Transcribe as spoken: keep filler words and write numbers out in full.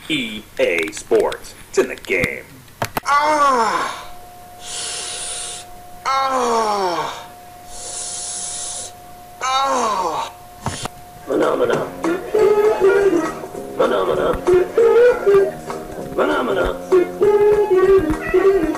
E A Sports. It's in the game. Ah! Ah! Ah! Phenomena. Phenomena. Phenomena.